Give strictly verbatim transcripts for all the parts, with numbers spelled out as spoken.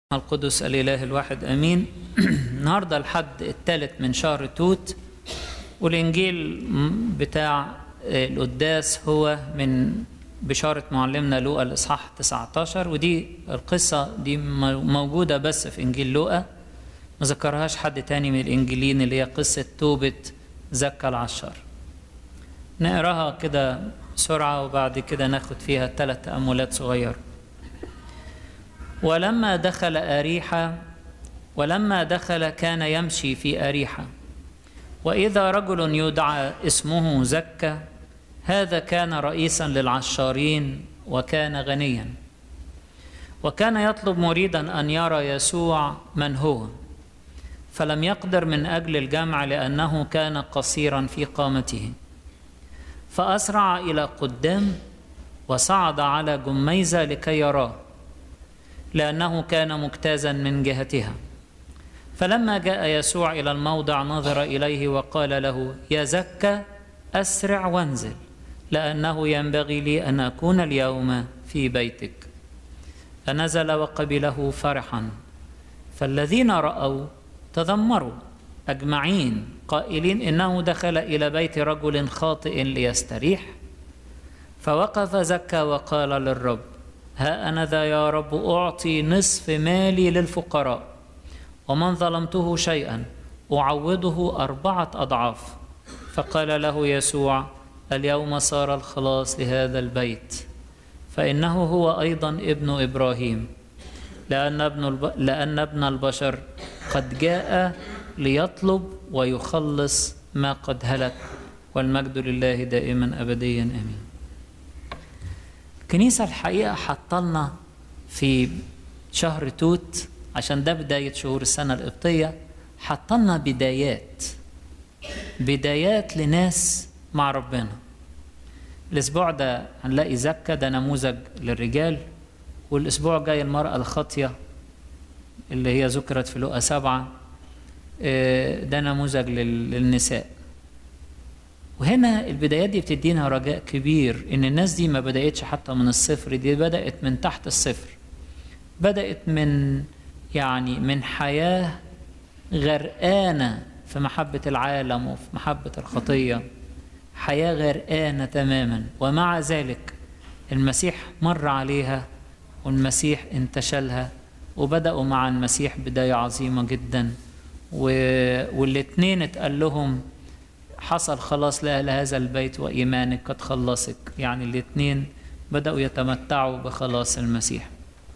القدس الإله الواحد أمين. النهاردة الحد الثالث من شهر توت، والإنجيل بتاع القداس هو من بشارة معلمنا لوقا الإصحاح تسعة عشر، ودي القصة دي موجودة بس في إنجيل لوقا، ما ذكرهاش حد تاني من الإنجيلين، اللي هي قصة توبة زكا العشار. نقراها كده بسرعة وبعد كده ناخد فيها ثلاث تأملات صغيرة. ولما دخل أريحة ولما دخل كان يمشي في أريحة، وإذا رجل يدعى اسمه زكا، هذا كان رئيسا للعشارين وكان غنيا، وكان يطلب مريدا أن يرى يسوع من هو، فلم يقدر من أجل الجمع لأنه كان قصيرا في قامته، فأسرع إلى قدام وصعد على جميزة لكي يراه، لأنه كان مجتازا من جهتها. فلما جاء يسوع إلى الموضع نظر إليه وقال له: يا زكا، أسرع وانزل، لأنه ينبغي لي أن أكون اليوم في بيتك. فنزل وقبله فرحا، فالذين رأوا تذمروا أجمعين قائلين: إنه دخل إلى بيت رجل خاطئ ليستريح. فوقف زكا وقال للرب: ها أنا ذا يا رب أعطي نصف مالي للفقراء، ومن ظلمته شيئا أعوضه أربعة أضعاف. فقال له يسوع: اليوم صار الخلاص لهذا البيت، فإنه هو أيضا ابن إبراهيم، لأن ابن, الب... لأن ابن البشر قد جاء ليطلب ويخلص ما قد هلك، والمجد لله دائما أبديا آمين. الكنيسة الحقيقة حطلنا في شهر توت، عشان ده بداية شهور السنة القبطية، حطلنا بدايات بدايات لناس مع ربنا. الأسبوع ده هنلاقي زكا، ده نموذج للرجال، والأسبوع جاي المرأة الخاطية اللي هي ذكرت في لوقا سبعة، ده نموذج للنساء. وهنا البدايات دي بتدينا رجاء كبير ان الناس دي ما بدأتش حتى من الصفر، دي بدأت من تحت الصفر، بدأت من يعني من حياة غرقانة في محبة العالم وفي محبة الخطية، حياة غرقانة تماما، ومع ذلك المسيح مر عليها والمسيح انتشلها، وبدأوا مع المسيح بداية عظيمة جدا، والاتنين اتقال لهم: حصل خلاص لأهل هذا البيت وإيمانك قد خلصك. يعني الاثنين بدأوا يتمتعوا بخلاص المسيح.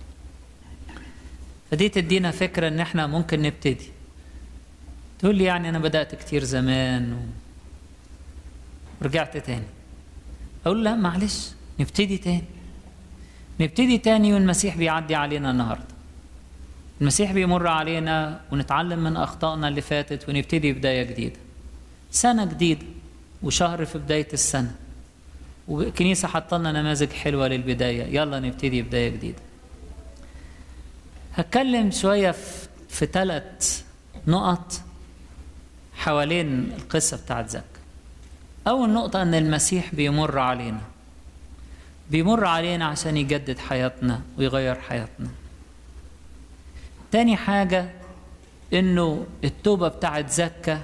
فدي تدينا فكرة ان احنا ممكن نبتدي. تقول لي يعني انا بدأت كتير زمان ورجعت تاني. اقول لا، معلش، نبتدي تاني نبتدي تاني والمسيح بيعدي علينا النهاردة. المسيح بيمر علينا ونتعلم من أخطائنا اللي فاتت ونبتدي بداية جديدة، سنة جديدة وشهر في بداية السنة، وكنيسة حطلنا نماذج حلوة للبداية. يلا نبتدي بداية جديدة. هتكلم شوية في ثلاث نقط حوالين القصة بتاعت زكا. أول نقطة أن المسيح بيمر علينا بيمر علينا عشان يجدد حياتنا ويغير حياتنا. تاني حاجة أنه التوبة بتاعت زكا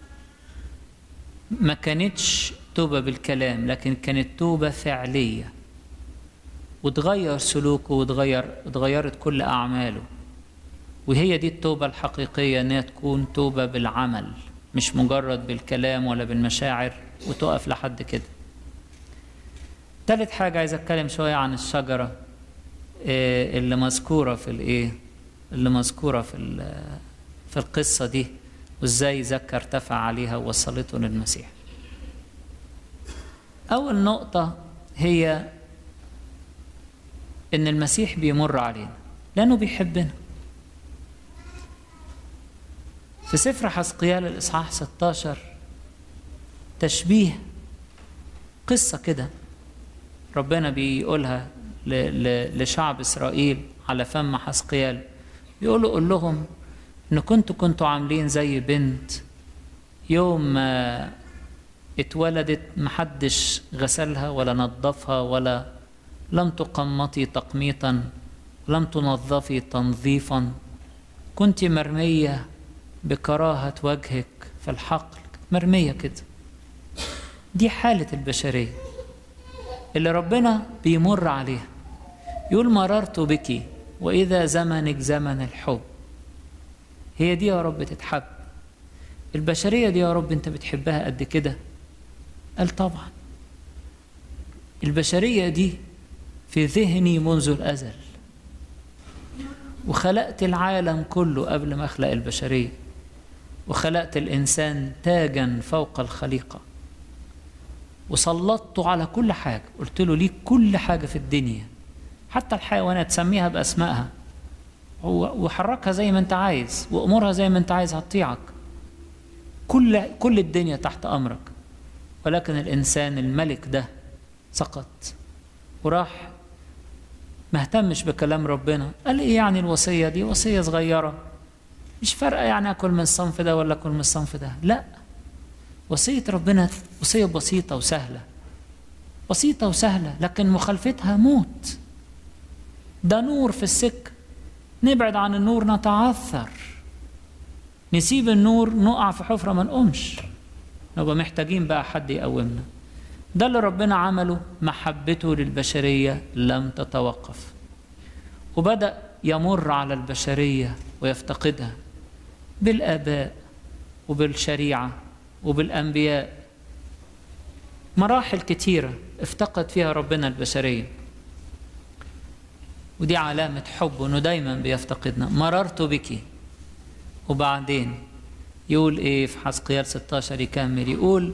ما كانتش توبة بالكلام، لكن كانت توبة فعلية، وتغير سلوكه وتغير اتغيرت كل أعماله. وهي دي التوبة الحقيقية، أنها تكون توبة بالعمل، مش مجرد بالكلام ولا بالمشاعر وتقف لحد كده. ثالث حاجة عايز أتكلم شوية عن الشجرة اللي مذكورة في الإيه اللي مذكورة في في القصة دي، وإزاي زكا ارتفع عليها ووصلته للمسيح. أول نقطة هي إن المسيح بيمر علينا لأنه بيحبنا. في سفر حزقيال الإصحاح ستة عشر تشبيه، قصة كده ربنا بيقولها لشعب إسرائيل على فم حزقيال، بيقولوا: قول لهم إن كنتوا كنتوا عاملين زي بنت يوم ما اتولدت محدش غسلها ولا نظفها ولا لم تقمطي تقميطا لم تنظفي تنظيفا، كنت مرمية بكراهة وجهك في الحقل، مرمية كده. دي حالة البشرية اللي ربنا بيمر عليها. يقول مررت بك وإذا زمنك زمن الحب. هي دي يا رب تتحب؟ البشرية دي يا رب أنت بتحبها قد كده؟ قال طبعا. البشرية دي في ذهني منذ الأزل، وخلقت العالم كله قبل ما أخلق البشرية، وخلقت الإنسان تاجا فوق الخليقة، وسلطته على كل حاجة. قلت له ليك كل حاجة في الدنيا، حتى الحيوانات سميها بأسمائها وحركها زي ما انت عايز وأمورها زي ما انت عايز، هتطيعك. كل كل الدنيا تحت أمرك. ولكن الإنسان الملك ده سقط وراح ما اهتمش بكلام ربنا. قال ايه يعني الوصية دي؟ وصية صغيرة مش فارقة، يعني أكل من الصنف ده ولا أكل من الصنف ده. لا، وصية ربنا وصية بسيطة وسهلة، بسيطة وسهلة، لكن مخالفتها موت. ده نور في السكة، نبعد عن النور نتعثر، نسيب النور نقع في حفرة ما نقومش، نبقى محتاجين بقى حد يقومنا. ده اللي ربنا عمله، محبته للبشرية لم تتوقف، وبدأ يمر على البشرية ويفتقدها بالآباء وبالشريعة وبالأنبياء. مراحل كتيرة افتقد فيها ربنا البشرية، ودي علامة حب انه دايما بيفتقدنا. مررت بك. وبعدين يقول ايه في حزقيال ستة عشر؟ يكمل يقول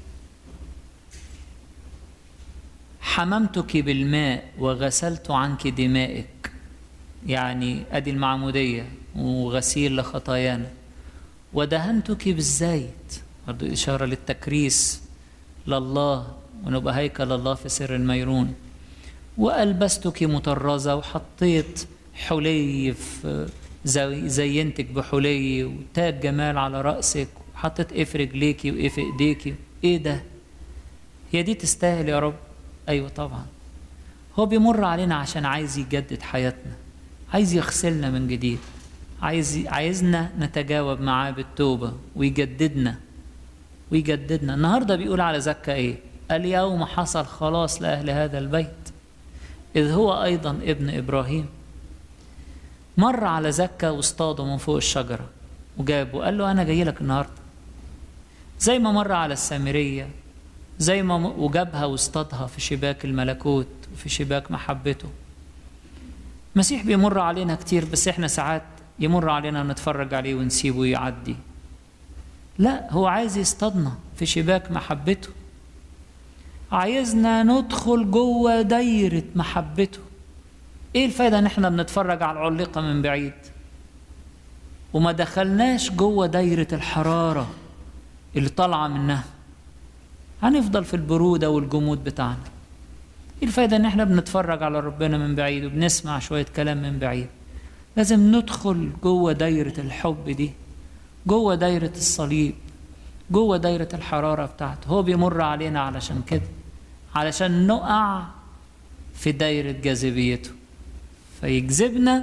حممتك بالماء وغسلت عنك دمائك. يعني ادي المعمودية وغسيل لخطايانا. ودهنتك بالزيت، برضو إشارة للتكريس لله ونبقى هيكل الله في سر الميرون. وألبستك مطرزة، وحطيت حلي في زي زينتك بحلي وتاج جمال على رأسك، وحطيت ايه في رجليكي وايه في ايديكي. ايه ده؟ هي دي تستاهل يا رب؟ ايوه طبعا. هو بيمر علينا عشان عايز يجدد حياتنا، عايز يغسلنا من جديد، عايز عايزنا نتجاوب معاه بالتوبة ويجددنا ويجددنا. النهارده بيقول على زكا ايه؟ اليوم حصل خلاص لأهل هذا البيت إذ هو أيضا ابن إبراهيم. مر على زكا واصطاده من فوق الشجرة وجابه، قال له أنا جاي لك النهارده. زي ما مر على السامرية، زي ما وجابها واصطادها في شباك الملكوت وفي شباك محبته. المسيح بيمر علينا كتير، بس احنا ساعات يمر علينا ونتفرج عليه ونسيبه يعدي. لا، هو عايز يصطادنا في شباك محبته، عايزنا ندخل جوه دايرة محبته. ايه الفايدة ان احنا بنتفرج على العلقة من بعيد وما دخلناش جوه دايرة الحرارة اللي طالعة منها؟ هنفضل في البرودة والجمود بتاعنا. ايه الفايدة ان احنا بنتفرج على ربنا من بعيد وبنسمع شوية كلام من بعيد؟ لازم ندخل جوه دايرة الحب دي، جوه دايرة الصليب، جوه دايرة الحرارة بتاعته. هو بيمر علينا علشان كده، علشان نقع في دايرة جاذبيته فيجذبنا،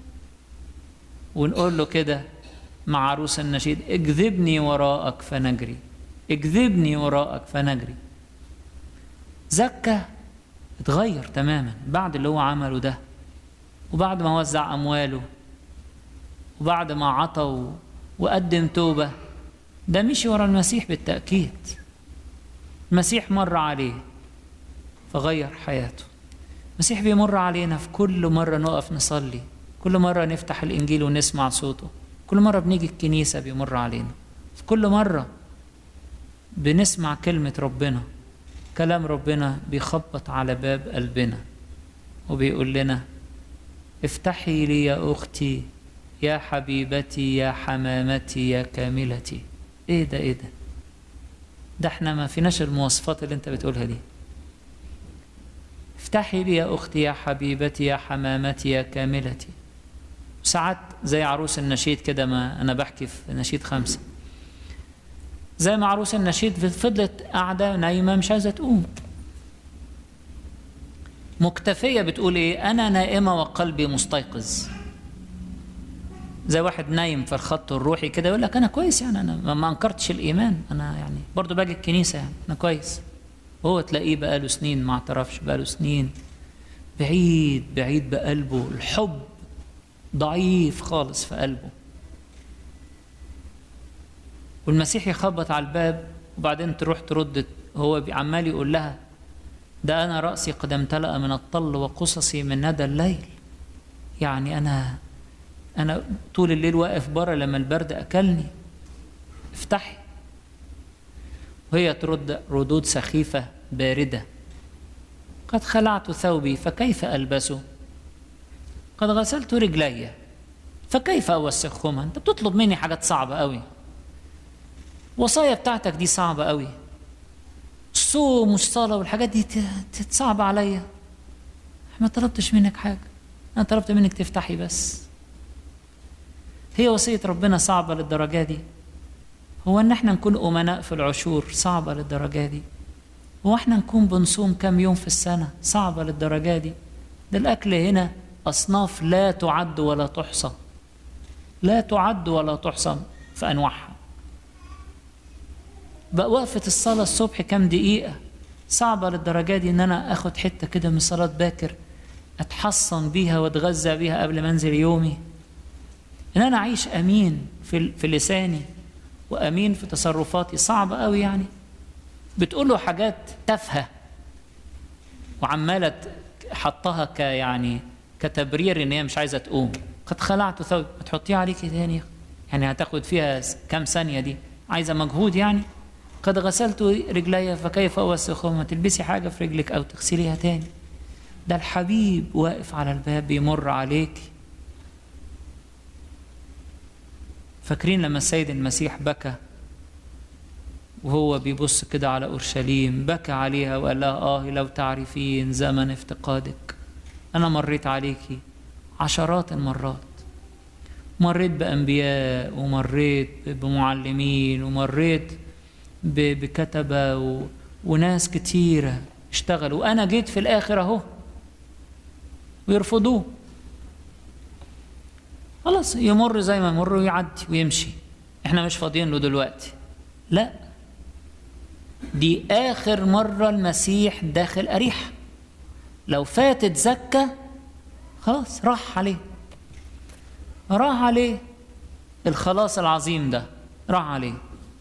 ونقول له كده مع عروس النشيد اجذبني وراءك فنجري، اجذبني وراءك فنجري. زكا اتغير تماما بعد اللي هو عمله ده، وبعد ما وزع أمواله، وبعد ما عطى وقدم توبة. ده مشي ورا المسيح بالتأكيد. المسيح مر عليه فغير حياته. المسيح بيمر علينا في كل مرة نقف نصلي، كل مرة نفتح الإنجيل ونسمع صوته، كل مرة بنيجي الكنيسة بيمر علينا، في كل مرة بنسمع كلمة ربنا، كلام ربنا بيخبط على باب قلبنا وبيقول لنا افتحي لي يا أختي يا حبيبتي يا حمامتي يا كاملتي. ايه ده ايه ده ده احنا ما فيناش المواصفات اللي انت بتقولها دي. افتحي لي يا أختي يا حبيبتي يا حمامتي يا كاملتي. ساعات زي عروس النشيد كده، ما أنا بحكي في نشيد خمسة، زي ما عروس النشيد فضلت قاعدة نايمة مش عايزة تقوم، مكتفية بتقول ايه؟ انا نائمة وقلبي مستيقظ. زي واحد نايم في الخط الروحي كده يقول لك انا كويس، يعني انا ما انكرتش الايمان، انا يعني برضو باجي الكنيسة، يعني انا كويس. هو تلاقيه بقاله سنين ما اعترفش، بقاله سنين بعيد بعيد بقلبه، الحب ضعيف خالص في قلبه. والمسيح يخبط على الباب وبعدين تروح ترد، هو عمال يقول لها ده أنا رأسي قد امتلأ من الطل وقصصي من ندى الليل. يعني أنا أنا طول الليل واقف بره لما البرد أكلني، افتحي. وهي ترد ردود سخيفة باردة: قد خلعت ثوبي فكيف ألبسه؟ قد غسلت رجلي فكيف أوسخهما؟ أنت بتطلب مني حاجات صعبة قوي، وصايا بتاعتك دي صعبة قوي، الصوم والصلاة والحاجات دي صعبة عليا. ما طلبتش منك حاجة، أنا طلبت منك تفتحي بس. هي وصية ربنا صعبة للدرجة دي؟ هو ان احنا نكون امناء في العشور صعبة للدرجة دي؟ هو احنا نكون بنصوم كم يوم في السنة صعبة للدرجة دي؟ ده الاكل هنا اصناف لا تعد ولا تحصى، لا تعد ولا تحصى في انواعها. بقى وقفة الصلاة الصبح كم دقيقة صعبة للدرجة دي ان انا اخد حتة كده من صلاة باكر اتحصن بيها واتغذى بيها قبل ما انزل يومي، ان انا اعيش امين في في لساني وامين في تصرفاتي. صعبه قوي يعني. بتقول له حاجات تافهه وعماله حطها ك يعني كتبرير ان هي مش عايزه تقوم. قد خلعت ثوب، ما تحطيها عليكي تاني، يعني هتاخد فيها كام ثانيه دي، عايزه مجهود يعني. قد غسلت رجلي فكيف اوسخهما، تلبسي حاجه في رجلك او تغسليها تاني. ده الحبيب واقف على الباب بيمر عليكي. فاكرين لما السيد المسيح بكى وهو بيبص كده على أورشليم، بكى عليها وقال لها آه لو تعرفين زمن افتقادك. أنا مريت عليكي عشرات المرات، مريت بأنبياء ومريت بمعلمين ومريت بكتبة و... وناس كتيرة اشتغلوا، وأنا جيت في الآخر أهو ويرفضوه. خلاص يمر زي ما يمر ويعدي ويمشي، احنا مش فاضيين له دلوقتي. لا، دي آخر مرة المسيح داخل أريحة. لو فاتت زكة خلاص راح عليه، راح عليه الخلاص العظيم ده، راح عليه.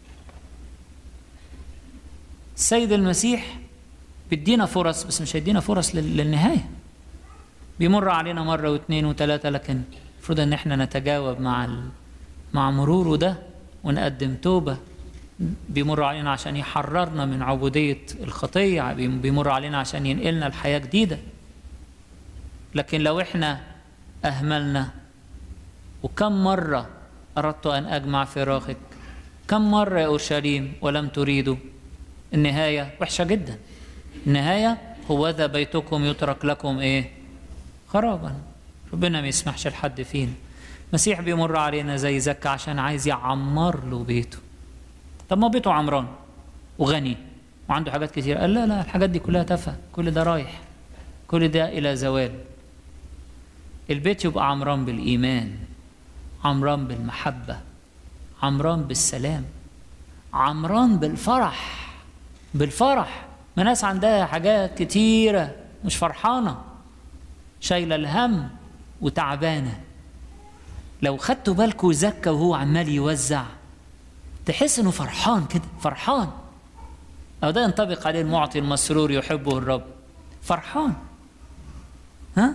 السيد المسيح بيدينا فرص، بس مش هيدينا فرص للنهاية. بيمر علينا مرة واثنين وثلاثة، لكن المفروض ان احنا نتجاوب مع ال... مع مروره ده ونقدم توبة. بيمر علينا عشان يحررنا من عبودية الخطية، بيمر علينا عشان ينقلنا الحياة جديدة. لكن لو احنا أهملنا، وكم مرة أردت أن أجمع فراخك، كم مرة يا أورشليم ولم تريدوا. النهاية وحشة جدا. النهاية هوذا بيتكم يترك لكم إيه؟ خرابا. ربنا ما يسمحش لحد فينا. مسيح بيمر علينا زي زكا عشان عايز يعمر له بيته. طب ما بيته عمران وغني وعنده حاجات كتير، قال لا لا الحاجات دي كلها تافهة، كل ده رايح، كل ده إلى زوال. البيت يبقى عمران بالإيمان، عمران بالمحبة، عمران بالسلام، عمران بالفرح. بالفرح. ما ناس عندها حاجات كتيرة مش فرحانة، شايلة الهم وتعبانة. لو خدتوا بالكوا زكا وهو عمال يوزع تحس انه فرحان كده، فرحان. او ده ينطبق عليه المعطي المسرور يحبه الرب، فرحان. ها؟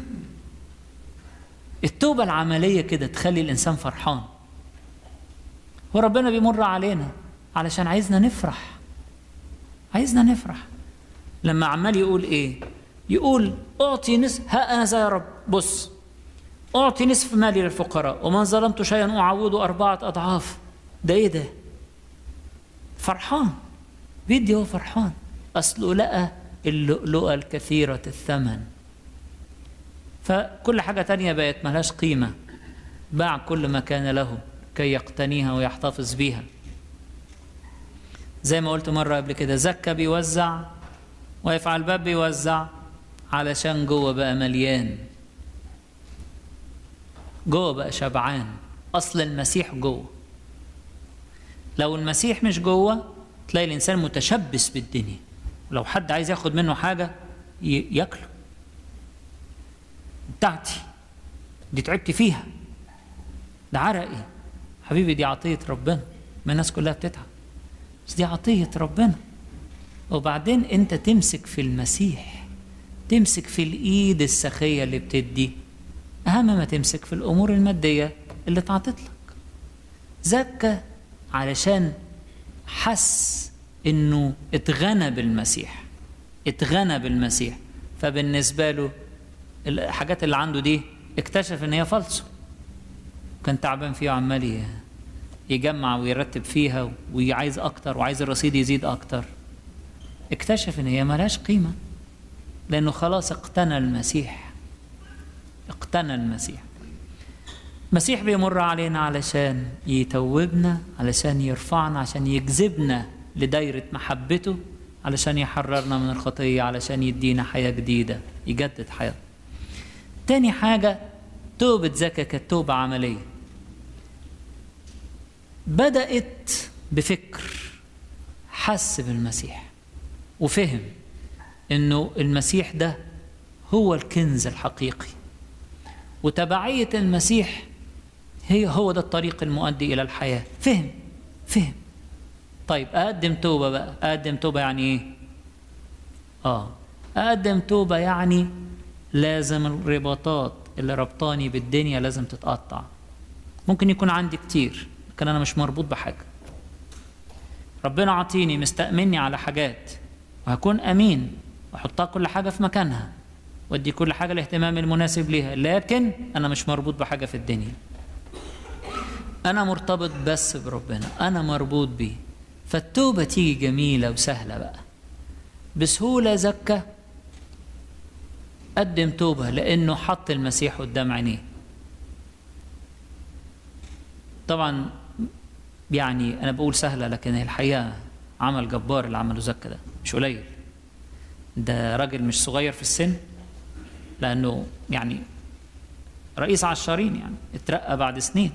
التوبة العملية كده تخلي الإنسان فرحان. وربنا بيمر علينا علشان عايزنا نفرح، عايزنا نفرح. لما عمال يقول إيه؟ يقول أعطي نصف، ها أنا يا رب بص، أعطي نصف مالي للفقراء ومن ظلمت شيئا أعوضه أربعة أضعاف. ده إيه ده؟ فرحان، بيدي هو فرحان. أصله لقى اللؤلؤة الكثيرة الثمن، فكل حاجة تانية بقت ملهاش قيمة. باع كل ما كان له كي يقتنيها ويحتفظ بيها. زي ما قلت مرة قبل كده، زكا بيوزع واقف على الباب بيوزع علشان جوه بقى مليان، جوه بقى شبعان. أصل المسيح جوه. لو المسيح مش جوه تلاقي الإنسان متشبث بالدنيا، ولو حد عايز ياخد منه حاجة ياكله. بتاعتي دي تعبت فيها، ده عرقي. حبيبي دي عطية ربنا، ما الناس كلها بتتعب بس دي عطية ربنا. وبعدين انت تمسك في المسيح، تمسك في الإيد السخية اللي بتدي، أهم ما تمسك في الأمور المادية اللي اتعطت لك. زكى علشان حس إنه اتغنى بالمسيح، اتغنى بالمسيح، فبالنسبة له الحاجات اللي عنده دي اكتشف إن هي فالصو. كان تعبان فيها وعمال يجمع ويرتب فيها وعايز أكتر وعايز الرصيد يزيد أكتر. اكتشف إن هي ملهاش قيمة، لأنه خلاص اقتنى المسيح، اقتنى المسيح. المسيح بيمر علينا علشان يتوبنا، علشان يرفعنا، عشان يجذبنا لدايرة محبته، علشان يحررنا من الخطية، علشان يدينا حياة جديدة، يجدد حياة. تاني حاجة، توبة زكا كانت توبة عملية. بدأت بفكر، حس بالمسيح وفهم إنه المسيح ده هو الكنز الحقيقي، وتبعية المسيح هي هو ده الطريق المؤدي إلى الحياة. فهم فهم طيب أقدم توبة بقى. أقدم توبة يعني إيه؟ آه أقدم توبة يعني لازم الرباطات اللي ربطاني بالدنيا لازم تتقطع. ممكن يكون عندي كتير لكن أنا مش مربوط بحاجة. ربنا عطيني، مستأمني على حاجات، وهكون أمين وأحطها كل حاجة في مكانها وأدي كل حاجة الاهتمام المناسب ليها، لكن أنا مش مربوط بحاجة في الدنيا. أنا مرتبط بس بربنا، أنا مربوط بيه. فالتوبة تيجي جميلة وسهلة بقى بسهولة. زكى قدم توبة لأنه حط المسيح قدام عينيه. طبعا يعني أنا بقول سهلة، لكن الحقيقة عمل جبار اللي عمله زكى ده، مش قليل. ده راجل مش صغير في السن، لأنه يعني رئيس عشارين، يعني اترقى بعد سنين،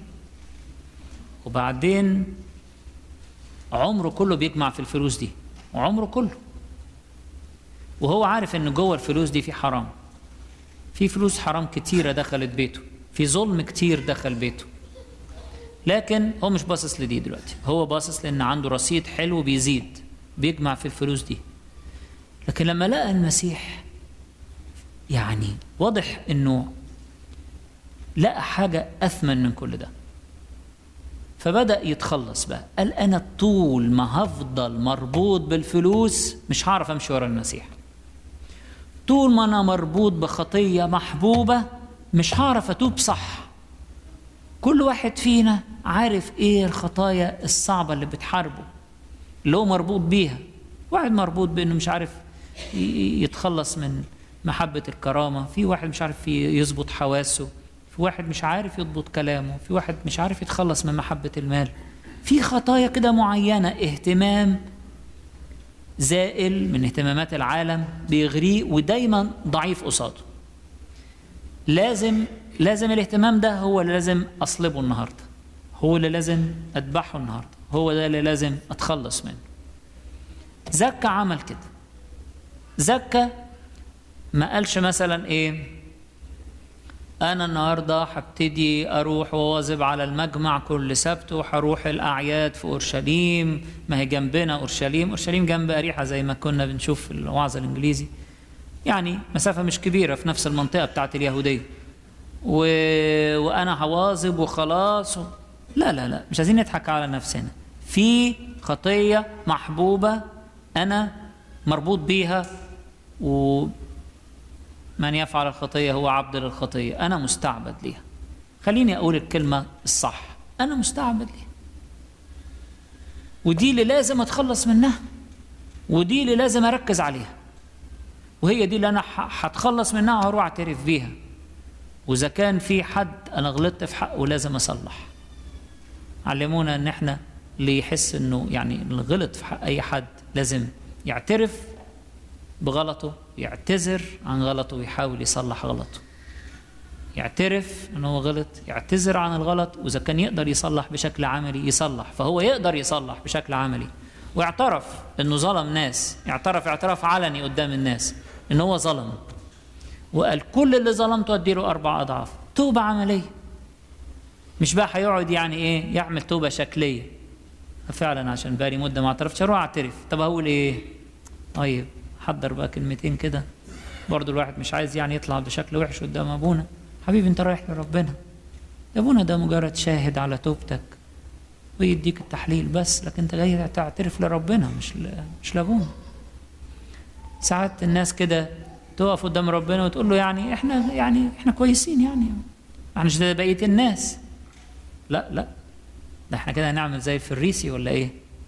وبعدين عمره كله بيجمع في الفلوس دي، وعمره كله وهو عارف ان جوه الفلوس دي في حرام، في فلوس حرام كتيرة دخلت بيته، في ظلم كتير دخل بيته، لكن هو مش باصص لدي دلوقتي. هو باصص لان عنده رصيد حلو بيزيد، بيجمع في الفلوس دي. لكن لما لقى المسيح يعني واضح انه لقى حاجة اثمن من كل ده، فبدأ يتخلص بقى. قال أنا طول ما هفضل مربوط بالفلوس مش هعرف أمشي ورا المسيح. طول ما أنا مربوط بخطية محبوبة مش هعرف أتوب صح. كل واحد فينا عارف إيه الخطايا الصعبة اللي بتحاربه، اللي هو مربوط بيها. واحد مربوط بأنه مش عارف يتخلص من محبة الكرامة، في واحد مش عارف يظبط حواسه، في واحد مش عارف يضبط كلامه، في واحد مش عارف يتخلص من محبة المال. في خطايا كده معينة، اهتمام زائل من اهتمامات العالم بيغريه ودايما ضعيف قصاده. لازم لازم الاهتمام ده هو اللي لازم أصلبه النهاردة، هو اللي لازم أذبحه النهاردة، هو ده اللي لازم أتخلص منه. زكى عمل كده. زكى ما قالش مثلا إيه، أنا النهاردة هبتدي أروح وواظب على المجمع كل سبت، وهروح الأعياد في أورشليم، ما هي جنبنا أورشليم، أورشليم جنب أريحة زي ما كنا بنشوف في الوعظ الإنجليزي، يعني مسافة مش كبيرة في نفس المنطقة بتاعت اليهودية، و... وأنا هواظب وخلاص. لا لا لا، مش عايزين نضحك على نفسنا. في خطية محبوبة أنا مربوط بيها، و من يفعل الخطية هو عبد للخطية، أنا مستعبد ليها. خليني أقول الكلمة الصح، أنا مستعبد ليها، ودي اللي لازم أتخلص منها، ودي اللي لازم أركز عليها، وهي دي اللي أنا هتخلص منها وهروح أعترف بيها. وإذا كان في حد أنا غلطت في حقه لازم أصلح. علمونا أن احنا اللي يحس أنه يعني اللي غلط في حق أي حد لازم يعترف بغلطه، يعتذر عن غلطه ويحاول يصلح غلطه. يعترف انه هو غلط، يعتذر عن الغلط، واذا كان يقدر يصلح بشكل عملي يصلح، فهو يقدر يصلح بشكل عملي. واعترف انه ظلم ناس، اعترف اعتراف علني قدام الناس ان هو ظلم، وقال كل اللي ظلمته اديله اربع اضعاف. توبه عمليه، مش بقى هيقعد يعني ايه يعمل توبه شكليه. فعلا عشان بقالي مده ما اعترفتش اروح اعترف، طب هقول ايه؟ طيب حضر بقى كلمتين كده، برضه الواحد مش عايز يعني يطلع بشكل وحش قدام ابونا. حبيبي انت رايح لربنا، ابونا ده مجرد شاهد على توبتك ويديك التحليل بس، لكن انت جاي تعترف لربنا مش ل... مش لابونا. ساعات الناس كده تقف قدام ربنا وتقول له يعني احنا يعني احنا كويسين، يعني احنا مش زي بقيه الناس. لا لا، ده احنا كده هنعمل زي الفريسي ولا ايه؟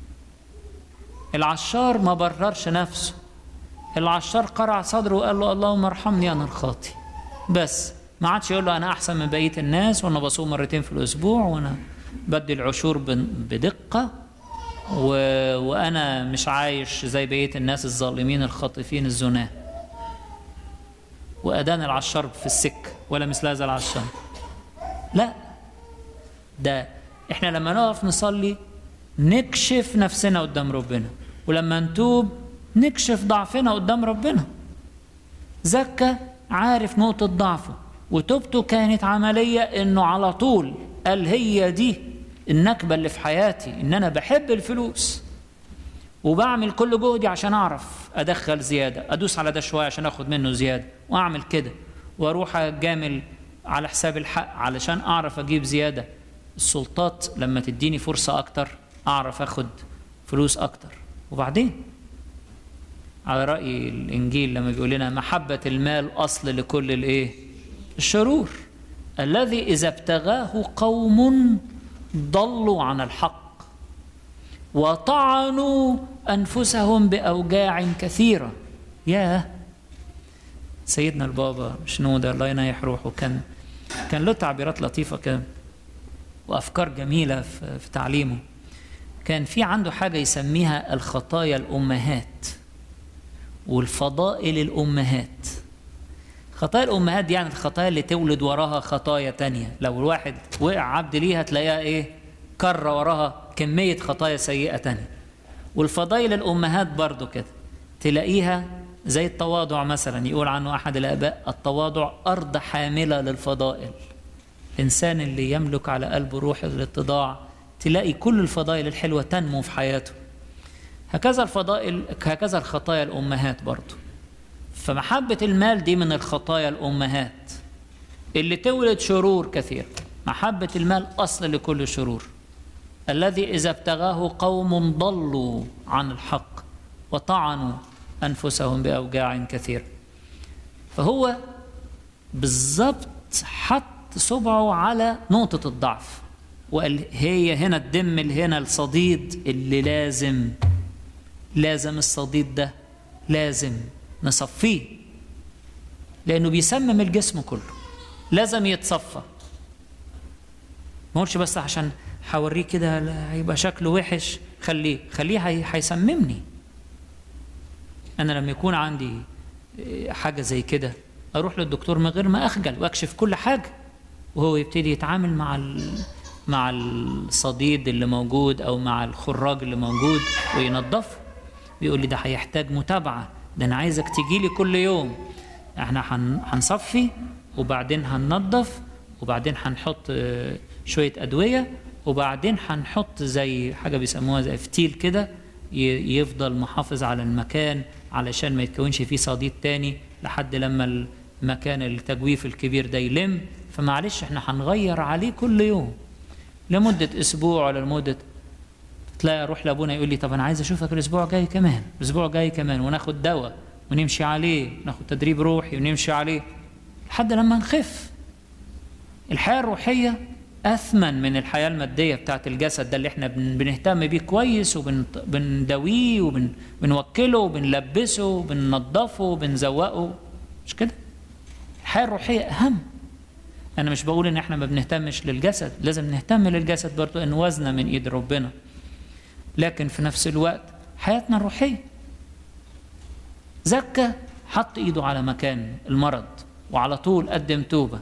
العشار ما بررش نفسه، العشار قرع صدره وقال له اللهم ارحمني انا الخاطي بس. ما عادش يقول له انا احسن من بقيه الناس، وانا بصوم مرتين في الاسبوع، وانا بدي العشور بدقه، و... وانا مش عايش زي بقيه الناس الظالمين الخاطفين الزناه. وادان العشار في السك ولا مثل هذا العشار. لا، ده احنا لما نقف نصلي نكشف نفسنا قدام ربنا، ولما نتوب نكشف ضعفنا قدام ربنا. زكا عارف نقطة ضعفه، وتوبته كانت عملية، انه على طول قال هي دي النكبة اللي في حياتي، ان انا بحب الفلوس وبعمل كل جهدي عشان اعرف ادخل زيادة، ادوس على ده شوية عشان اخد منه زيادة، واعمل كده واروح اجامل على حساب الحق علشان اعرف اجيب زيادة. السلطات لما تديني فرصة اكتر اعرف اخد فلوس اكتر. وبعدين على رأي الانجيل لما بيقول لنا محبة المال اصل لكل الايه؟ الشرور، الذي اذا ابتغاه قوم ضلوا عن الحق وطعنوا انفسهم باوجاع كثيرة. ياه، سيدنا البابا شنودة الله ينيح روحه كان كان له تعبيرات لطيفة كده وأفكار جميلة في تعليمه. كان في عنده حاجة يسميها الخطايا الأمهات والفضائل الأمهات. خطايا الأمهات دي يعني الخطايا اللي تولد وراها خطايا تانية، لو الواحد وقع عبد ليها تلاقيها إيه؟ كر وراها كمية خطايا سيئة تانية. والفضائل الأمهات برضو كده تلاقيها زي التواضع مثلا، يقول عنه أحد الآباء التواضع أرض حاملة للفضائل. الإنسان اللي يملك على قلبه روح الاتضاع تلاقي كل الفضائل الحلوة تنمو في حياته. هكذا الفضائل، هكذا الخطايا الأمهات برضو. فمحبة المال دي من الخطايا الأمهات اللي تولد شرور كثير. محبة المال أصل لكل شرور، الذي إذا ابتغاه قوم ضلوا عن الحق وطعنوا أنفسهم بأوجاع كثير. فهو بالضبط حط صبعه على نقطة الضعف وقال هي هنا الدم اللي هنا الصديد اللي لازم لازم الصديد ده لازم نصفيه، لأنه بيسمم الجسم كله، لازم يتصفى. ما قلتش بس عشان هوريه كده هيبقى شكله وحش، خليه خليه هيسممني. أنا لما يكون عندي حاجة زي كده أروح للدكتور من غير ما أخجل وأكشف كل حاجة، وهو يبتدي يتعامل مع مع الصديد اللي موجود أو مع الخراج اللي موجود وينظفه. بيقول لي ده هيحتاج متابعة، ده أنا عايزك تيجي لي كل يوم. احنا هنصفي وبعدين هننظف وبعدين هنحط شوية أدوية وبعدين هنحط زي حاجة بيسموها زي فتيل كده يفضل محافظ على المكان علشان ما يتكونش فيه صديد تاني لحد لما المكان التجويف الكبير ده يلم. فمعلش احنا هنغير عليه كل يوم لمدة أسبوع ولا لمدة. تلاقي أروح لأبونا يقول لي طب أنا عايز أشوفك الأسبوع جاي كمان، الأسبوع جاي كمان، وناخد دواء ونمشي عليه، ناخد تدريب روحي ونمشي عليه لحد لما نخف. الحياة الروحية أثمن من الحياة المادية بتاعت الجسد ده اللي احنا بنهتم بيه كويس وبنداويه وبنوكله وبنلبسه وبننظفه وبنزوقه، مش كده؟ الحياة الروحية أهم. أنا مش بقول إن احنا ما بنهتمش للجسد، لازم نهتم للجسد برضو إن وزنه من إيد ربنا، لكن في نفس الوقت حياتنا الروحية زكا حط ايده على مكان المرض وعلى طول قدم توبة.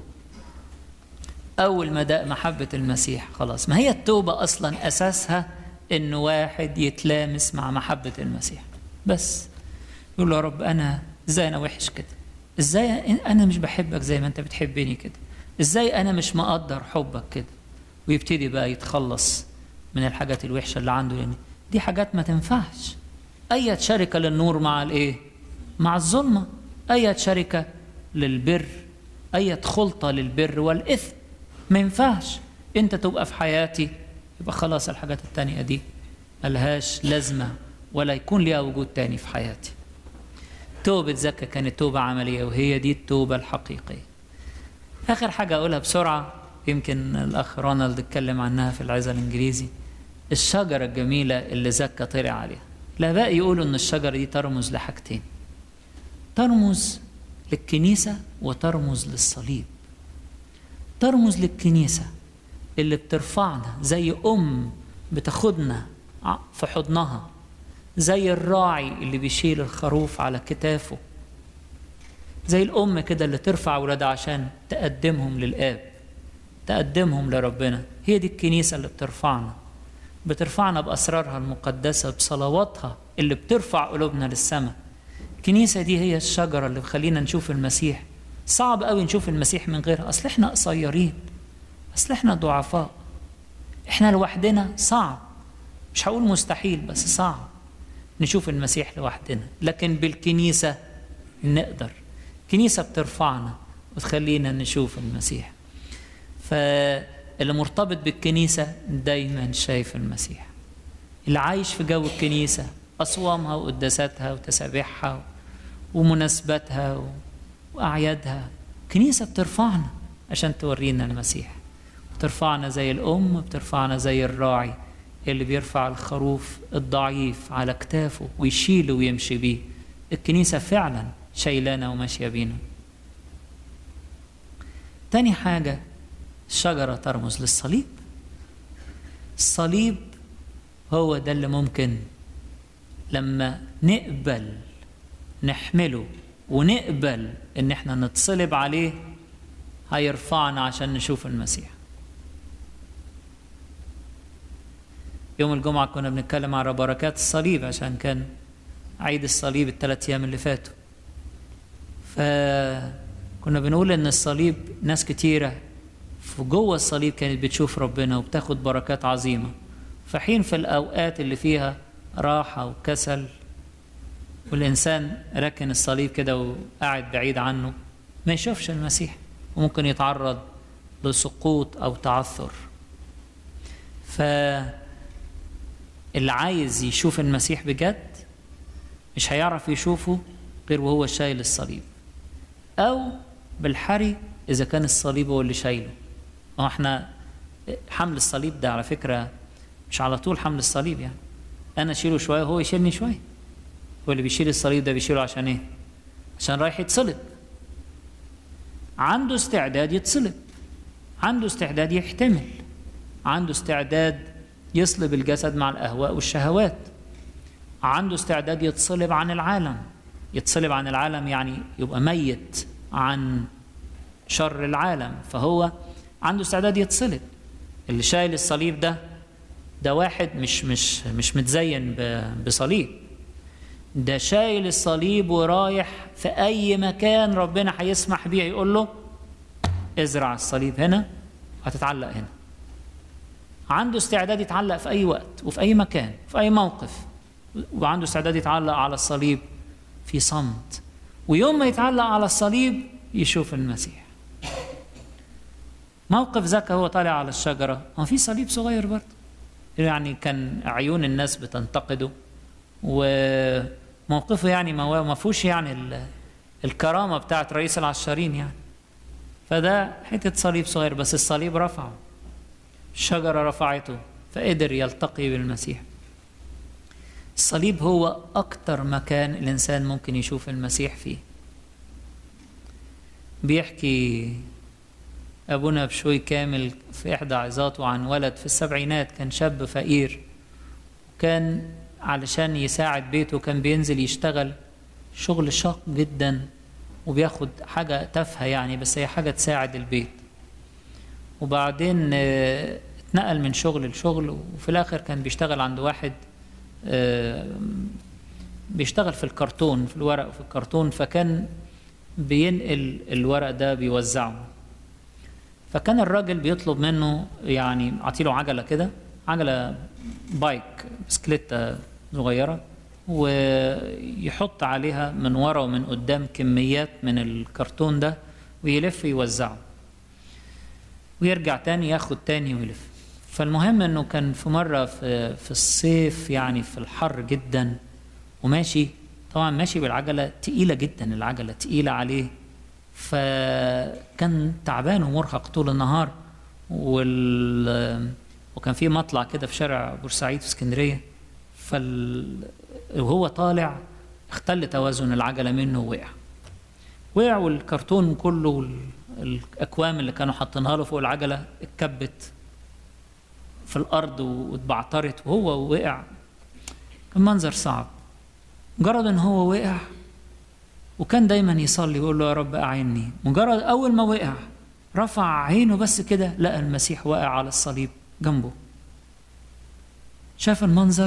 أول ما داق محبة المسيح خلاص. ما هي التوبة أصلا أساسها إن واحد يتلامس مع محبة المسيح بس. يقول له يا رب أنا إزاي أنا وحش كده؟ إزاي أنا مش بحبك زي ما أنت بتحبني كده؟ إزاي أنا مش مقدر حبك كده؟ ويبتدي بقى يتخلص من الحاجات الوحشة اللي عنده، لأن دي حاجات ما تنفعش. أي شركة للنور مع الإيه؟ مع الظلمة. أي شركة للبر، أي خلطة للبر والإثم. ما ينفعش أنت تبقى في حياتي يبقى خلاص الحاجات التانية دي ملهاش لازمة ولا يكون ليها وجود تاني في حياتي. توبة زكا كانت توبة عملية، وهي دي التوبة الحقيقية. آخر حاجة أقولها بسرعة، يمكن الأخ رونالد اتكلم عنها في العظة الإنجليزي، الشجرة الجميلة اللي زكا طلع عليها. الآباء يقولوا إن الشجرة دي ترمز لحاجتين، ترمز للكنيسة وترمز للصليب. ترمز للكنيسة اللي بترفعنا زي أم بتاخدنا في حضنها، زي الراعي اللي بيشيل الخروف على كتافه، زي الأم كده اللي ترفع ولادها عشان تقدمهم للآب، تقدمهم لربنا. هي دي الكنيسة اللي بترفعنا، بترفعنا بأسرارها المقدسة، بصلواتها اللي بترفع قلوبنا للسماء. الكنيسة دي هي الشجرة اللي بخلينا نشوف المسيح. صعب قوي نشوف المسيح من غيرها، أصل إحنا قصيرين، أصل إحنا ضعفاء، إحنا لوحدنا صعب. مش هقول مستحيل بس صعب نشوف المسيح لوحدنا، لكن بالكنيسة نقدر. الكنيسة بترفعنا وتخلينا نشوف المسيح. فاللي مرتبط بالكنيسة دايما شايف المسيح. اللي عايش في جو الكنيسة، أصوامها وقداساتها وتسابيحها ومناسباتها وأعيادها، كنيسة بترفعنا عشان تورينا المسيح. بترفعنا زي الأم، بترفعنا زي الراعي اللي بيرفع الخروف الضعيف على كتافه ويشيله ويمشي بيه. الكنيسة فعلا شايلانا وماشية بينا. تاني حاجة، الشجرة ترمز للصليب. الصليب هو ده اللي ممكن لما نقبل نحمله ونقبل ان احنا نتصلب عليه هيرفعنا عشان نشوف المسيح. يوم الجمعة كنا بنتكلم على بركات الصليب عشان كان عيد الصليب الثلاث ايام اللي فاتوا. فكنا بنقول ان الصليب ناس كتيرة في جوه الصليب كانت بتشوف ربنا وبتاخد بركات عظيمة، في حين في الأوقات اللي فيها راحة وكسل والإنسان راكن الصليب كده وقاعد بعيد عنه ما يشوفش المسيح، وممكن يتعرض لسقوط أو تعثر. فاللي عايز يشوف المسيح بجد مش هيعرف يشوفه غير وهو شايل الصليب، أو بالحري إذا كان الصليب هو اللي شايله. احنا حمل الصليب ده على فكرة مش على طول حمل الصليب، يعني أنا أشيله شوية وهو يشيلني شوية. هو اللي بيشيل الصليب ده بيشيله عشان إيه؟ عشان رايح يتصلب، عنده استعداد يتصلب، عنده استعداد يحتمل، عنده استعداد يصلب الجسد مع الأهواء والشهوات، عنده استعداد يتصلب عن العالم. يتصلب عن العالم يعني يبقى ميت عن شر العالم، فهو عنده استعداد يتصلب. اللي شايل الصليب ده ده واحد مش مش مش متزين بصليب، ده شايل الصليب ورايح في أي مكان ربنا هيسمح بيه يقول له ازرع الصليب هنا هتتعلق هنا. عنده استعداد يتعلق في أي وقت وفي أي مكان في أي موقف، وعنده استعداد يتعلق على الصليب في صمت، ويوم ما يتعلق على الصليب يشوف المسيح. موقف زكا هو طالع على الشجرة، هو في صليب صغير برضه، يعني كان عيون الناس بتنتقده، وموقفه يعني ما فيهوش يعني الكرامة بتاعت رئيس العشارين يعني. فده حتة صليب صغير، بس الصليب رفعه، الشجرة رفعته فقدر يلتقي بالمسيح. الصليب هو أكتر مكان الإنسان ممكن يشوف المسيح فيه. بيحكي أبونا بشوي كامل في إحدى عظاته عن ولد في السبعينات، كان شاب فقير، كان علشان يساعد بيته كان بينزل يشتغل شغل شاق جدا، وبياخد حاجة تافهة يعني، بس هي حاجة تساعد البيت. وبعدين اه اتنقل من شغل لشغل، وفي الآخر كان بيشتغل عند واحد اه بيشتغل في الكرتون، في الورق وفي الكرتون، فكان بينقل الورق ده بيوزعه. فكان الراجل بيطلب منه يعني عطيله عجلة كده، عجلة بايك بسكليتة صغيرة، ويحط عليها من ورا ومن قدام كميات من الكرتون ده ويلف يوزعه، ويرجع تاني ياخد تاني ويلف. فالمهم انه كان في مرة في, في الصيف يعني في الحر جدا، وماشي طبعا ماشي بالعجلة تقيلة جدا، العجلة تقيلة عليه، فكان تعبان ومرهق طول النهار. وال... وكان في مطلع كده في شارع بورسعيد في اسكندرية، فال... وهو طالع اختل توازن العجلة منه ووقع وقع والكرتون كله، الأكوام اللي كانوا حاطينها له فوق العجلة اتكبت في الأرض واتبعترت وهو وقع. كان منظر صعب. مجرد ان هو وقع، وكان دايما يصلي ويقول له يا رب أعني. مجرد أول ما وقع رفع عينه بس كده لقى المسيح واقع على الصليب جنبه. شاف المنظر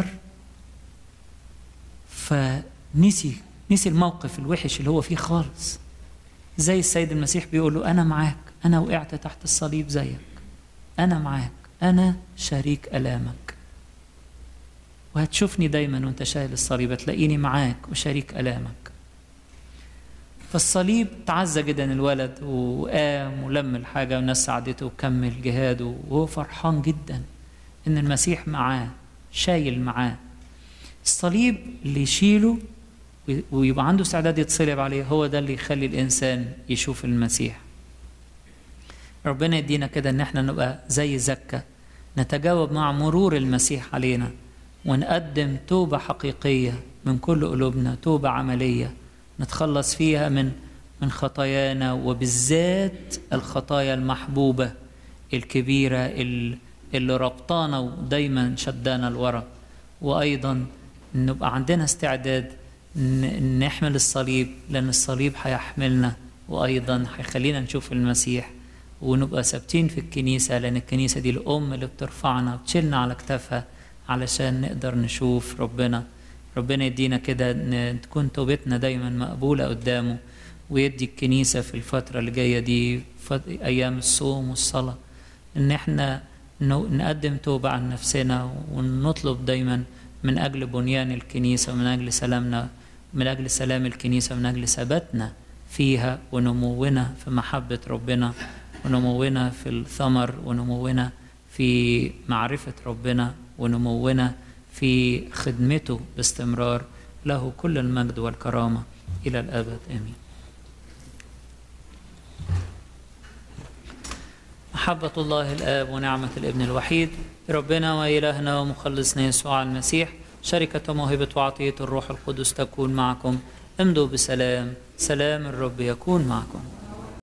فنسي نسي الموقف الوحش اللي هو فيه خالص. زي السيد المسيح بيقول له أنا معاك، أنا وقعت تحت الصليب زيك، أنا معاك، أنا شريك ألامك، وهتشوفني دايما وانت شايل الصليب، هتلاقيني معاك وشريك ألامك. فالصليب تعزى جدا الولد، وقام ولم الحاجة والناس ساعدته وكمل جهاده، وهو فرحان جدا ان المسيح معاه، شايل معاه. الصليب اللي يشيله ويبقى عنده استعداد يتصلب عليه، هو ده اللي يخلي الإنسان يشوف المسيح. ربنا يدينا كده ان احنا نبقى زي زكا، نتجاوب مع مرور المسيح علينا، ونقدم توبة حقيقية من كل قلوبنا، توبة عملية نتخلص فيها من من خطايانا، وبالذات الخطايا المحبوبة الكبيرة اللي ربطانا ودايما شدانا لورا. وأيضا نبقى عندنا استعداد نحمل الصليب، لأن الصليب هيحملنا وأيضا هيخلينا نشوف المسيح، ونبقى ثابتين في الكنيسة، لأن الكنيسة دي الأم اللي بترفعنا بتشيلنا على كتافها علشان نقدر نشوف ربنا. ربنا يدينا كده ان تكون توبتنا دايما مقبولة قدامه، ويدي الكنيسة في الفترة اللي جاية دي أيام الصوم والصلاة ان احنا نقدم توبة عن نفسنا، ونطلب دايما من أجل بنيان الكنيسة، ومن أجل سلامنا، من أجل سلام الكنيسة، ومن أجل ثباتنا فيها، ونمونا في محبة ربنا، ونمونا في الثمر، ونمونا في معرفة ربنا، ونمونا في خدمته باستمرار. له كل المجد والكرامة إلى الأبد، آمين. محبة الله الآب ونعمة الابن الوحيد ربنا وإلهنا ومخلصنا يسوع المسيح، شركة موهبة وعطية الروح القدس تكون معكم. امضوا بسلام، سلام الرب يكون معكم.